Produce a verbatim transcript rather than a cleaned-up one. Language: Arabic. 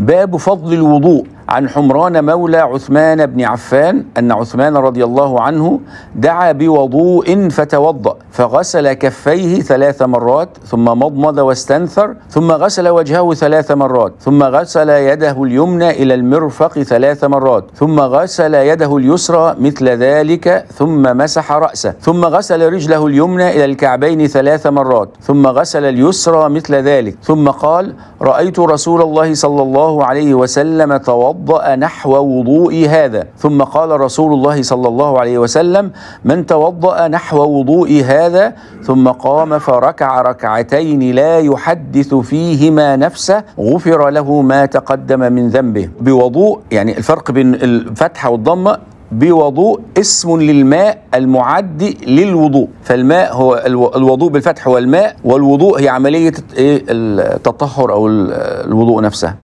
باب فضل الوضوء. عن حمران مولى عثمان بن عفان أن عثمان رضي الله عنه دعا بوضوء فتوضأ فغسل كفيه ثلاث مرات ثم مضمض واستنثر ثم غسل وجهه ثلاث مرات ثم غسل يده اليمنى إلى المرفق ثلاث مرات ثم غسل يده اليسرى مثل ذلك ثم مسح رأسه ثم غسل رجله اليمنى إلى الكعبين ثلاث مرات ثم غسل اليسرى مثل ذلك ثم قال: رأيت رسول الله صلى الله عليه وسلم توضأ نحو وضوء هذا. ثم قال رسول الله صلى الله عليه وسلم: من توضأ نحو وضوء هذا ثم قام فركع ركعتين لا يحدث فيهما نفسه غفر له ما تقدم من ذنبه. بوضوء يعني الفرق بين الفتحة والضمة، بوضوء اسم للماء المعد للوضوء، فالماء هو الوضوء بالفتح هو الماء، والوضوء هي عملية التطهر أو الوضوء نفسها.